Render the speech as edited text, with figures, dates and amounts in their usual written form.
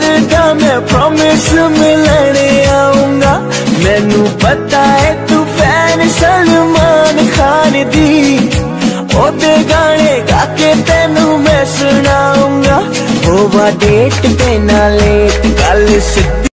दा मैं प्रॉमिस मिलने आऊंगा। मैनू पता है तू फैन सलमान खान दी, ओदे गाने गा के तेनू मैं सुनाऊंगा। होवा डेट ते ना लेट, गल सीधी